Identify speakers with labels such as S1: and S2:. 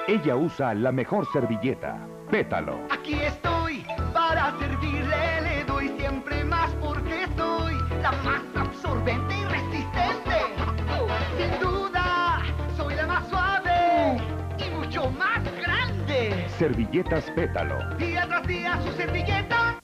S1: Ella usa la mejor servilleta, Pétalo.
S2: Aquí estoy para servirle, le doy siempre más porque soy la más absorbente y resistente. Sin duda, soy la más suave y mucho más grande.
S1: Servilletas Pétalo.
S2: Día tras día su servilleta